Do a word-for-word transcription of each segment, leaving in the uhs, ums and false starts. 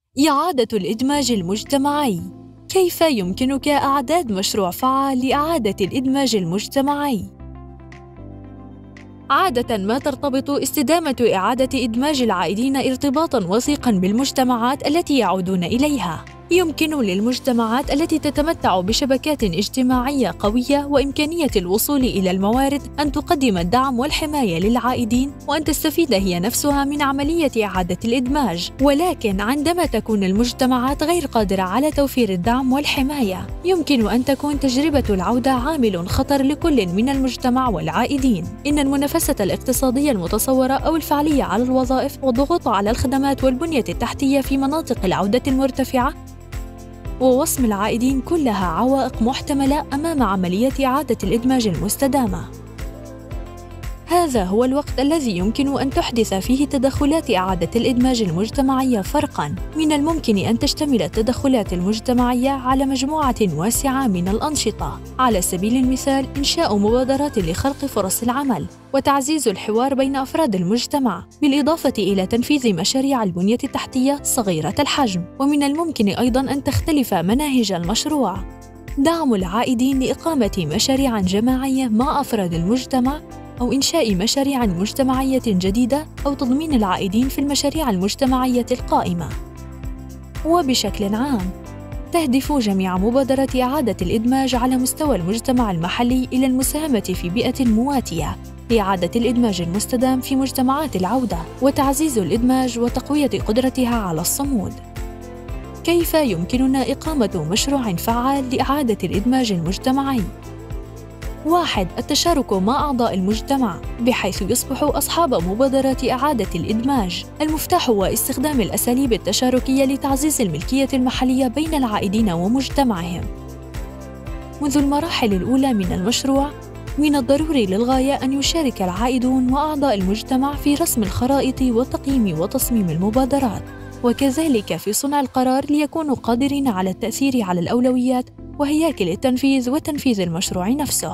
إعادة الإدماج المجتمعي. كيف يمكنك إعداد مشروع فعال لإعادة الإدماج المجتمعي؟ عادة ما ترتبط استدامة إعادة إدماج العائدين ارتباطاً وثيقاً بالمجتمعات التي يعودون إليها. يمكن للمجتمعات التي تتمتع بشبكات اجتماعية قوية وإمكانية الوصول إلى الموارد أن تقدم الدعم والحماية للعائدين وأن تستفيد هي نفسها من عملية إعادة الإدماج، ولكن عندما تكون المجتمعات غير قادرة على توفير الدعم والحماية، يمكن أن تكون تجربة العودة عامل خطر لكل من المجتمع والعائدين. إن المنافسة الاقتصادية المتصورة أو الفعلية على الوظائف والضغوط على الخدمات والبنية التحتية في مناطق العودة المرتفعة ووصم العائدين كلها عوائق محتملة أمام عملية إعادة الإدماج المستدامة. هذا هو الوقت الذي يمكن أن تحدث فيه تدخلات إعادة الإدماج المجتمعية فرقاً. من الممكن أن تشتمل التدخلات المجتمعية على مجموعة واسعة من الأنشطة، على سبيل المثال إنشاء مبادرات لخلق فرص العمل وتعزيز الحوار بين أفراد المجتمع، بالإضافة إلى تنفيذ مشاريع البنية التحتية صغيرة الحجم. ومن الممكن أيضاً أن تختلف مناهج المشروع. دعم العائدين لإقامة مشاريع جماعية مع أفراد المجتمع، أو إنشاء مشاريع مجتمعية جديدة، أو تضمين العائدين في المشاريع المجتمعية القائمة. وبشكل عام، تهدف جميع مبادرات إعادة الإدماج على مستوى المجتمع المحلي إلى المساهمة في بيئة مواتية لإعادة الإدماج المستدام في مجتمعات العودة، وتعزيز الإدماج وتقوية قدرتها على الصمود. كيف يمكننا إقامة مشروع فعال لإعادة الإدماج المجتمعي؟ واحد. التشارك مع أعضاء المجتمع، بحيث يصبحوا أصحاب مبادرات إعادة الإدماج. المفتاح هو استخدام الأساليب التشاركية لتعزيز الملكية المحلية بين العائدين ومجتمعهم. منذ المراحل الأولى من المشروع، من الضروري للغاية أن يشارك العائدون وأعضاء المجتمع في رسم الخرائط وتقييم وتصميم المبادرات، وكذلك في صنع القرار، ليكونوا قادرين على التأثير على الأولويات وهياكل التنفيذ وتنفيذ المشروع نفسه.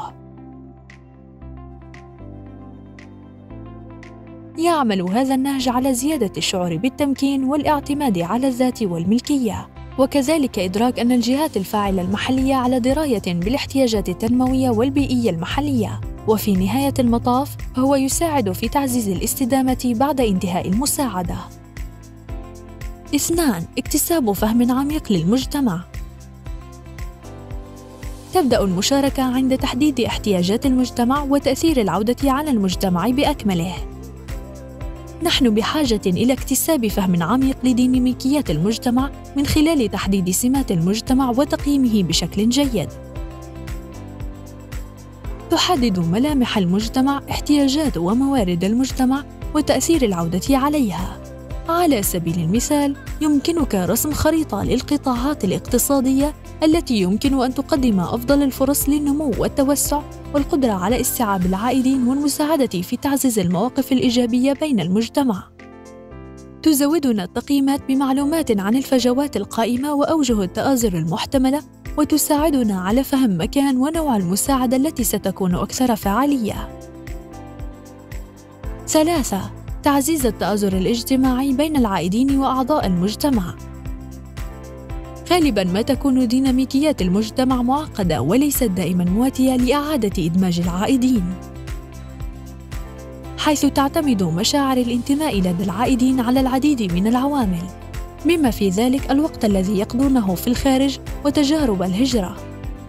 يعمل هذا النهج على زيادة الشعور بالتمكين والاعتماد على الذات والملكية، وكذلك إدراك أن الجهات الفاعلة المحلية على دراية بالاحتياجات التنموية والبيئية المحلية. وفي نهاية المطاف، هو يساعد في تعزيز الاستدامة بعد انتهاء المساعدة. اثنان. اكتساب فهم عميق للمجتمع. تبدأ المشاركة عند تحديد احتياجات المجتمع وتأثير العودة على المجتمع بأكمله. نحن بحاجة إلى اكتساب فهم عميق لديناميكيات المجتمع من خلال تحديد سمات المجتمع وتقييمه بشكل جيد. تحدد ملامح المجتمع، احتياجات وموارد المجتمع، وتأثير العودة عليها. على سبيل المثال، يمكنك رسم خريطة للقطاعات الاقتصادية التي يمكن أن تقدم أفضل الفرص للنمو والتوسع، والقدرة على استيعاب العائدين والمساعدة في تعزيز المواقف الإيجابية بين المجتمع. تزودنا التقييمات بمعلومات عن الفجوات القائمة وأوجه التآزر المحتملة، وتساعدنا على فهم مكان ونوع المساعدة التي ستكون أكثر فعالية. ثلاثة. تعزيز التآزر الاجتماعي بين العائدين وأعضاء المجتمع. غالباً ما تكون ديناميكيات المجتمع معقدة وليست دائماً مواتية لإعادة إدماج العائدين، حيث تعتمد مشاعر الانتماء لدى العائدين على العديد من العوامل، بما في ذلك الوقت الذي يقضونه في الخارج وتجارب الهجرة.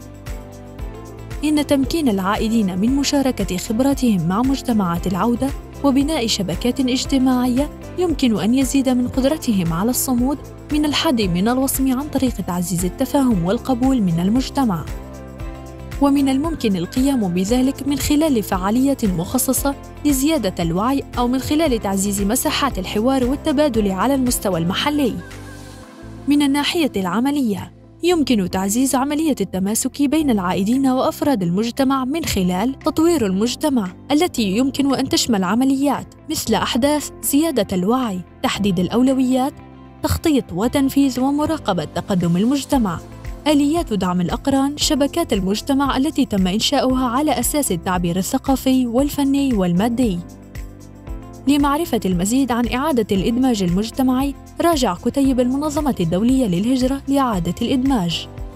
إن تمكين العائدين من مشاركة خبراتهم مع مجتمعات العودة وبناء شبكات اجتماعية يمكن أن يزيد من قدرتهم على الصمود من الحد من الوصم عن طريق تعزيز التفاهم والقبول من المجتمع. ومن الممكن القيام بذلك من خلال فعاليات مخصصة لزيادة الوعي، أو من خلال تعزيز مساحات الحوار والتبادل على المستوى المحلي. من الناحية العملية، يمكن تعزيز عملية التماسك بين العائدين وأفراد المجتمع من خلال تطوير المجتمع التي يمكن أن تشمل عمليات مثل أحداث زيادة الوعي، تحديد الأولويات، تخطيط وتنفيذ ومراقبة تقدم المجتمع، آليات دعم الأقران، شبكات المجتمع التي تم إنشاؤها على أساس التعبير الثقافي والفني والمادي. لمعرفة المزيد عن إعادة الإدماج المجتمعي، راجع كتيب المنظمة الدولية للهجرة لإعادة الإدماج.